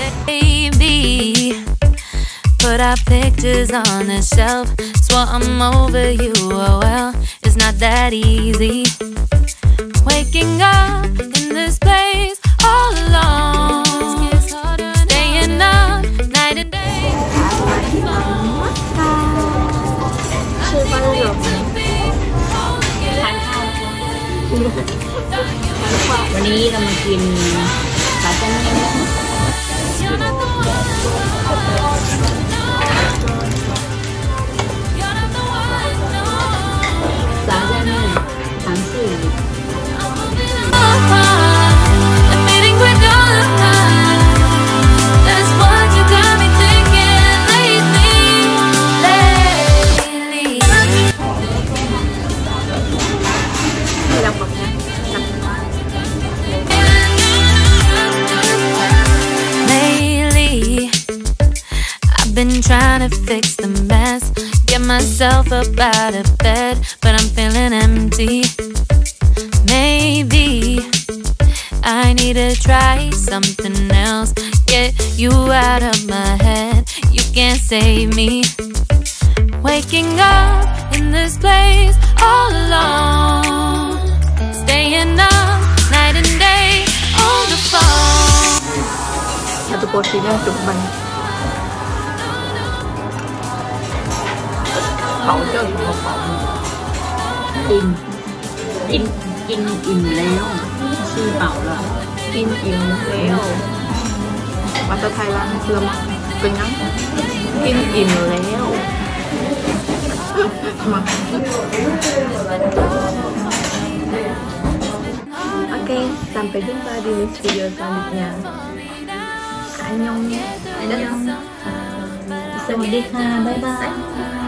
Baby, put our pictures on the shelf. Swore I'm over you, oh well, it's not that easy. Waking up in this place all alone, staying up night and day. 吃饭了有วันนี้เรามากินปลาจังเนี่ยปลาจังเนี่ยทั้งสี่ Been trying to fix the mess, get myself up out of bed, but I'm feeling empty. Maybe I need to try something else, get you out of my head, you can't save me. Waking up in this place all alone, staying up night and day on the phone. Satu porsinya cukup banyak. Khẩu cho một khẩu im im im im léo sư bảo là im im léo và tới Thái Lan xưa mà cân nhắc im im léo mà oke sampai jumpa di next video selanjutnya. Annyeong. Annyeong. Sawadee ka, bye bye.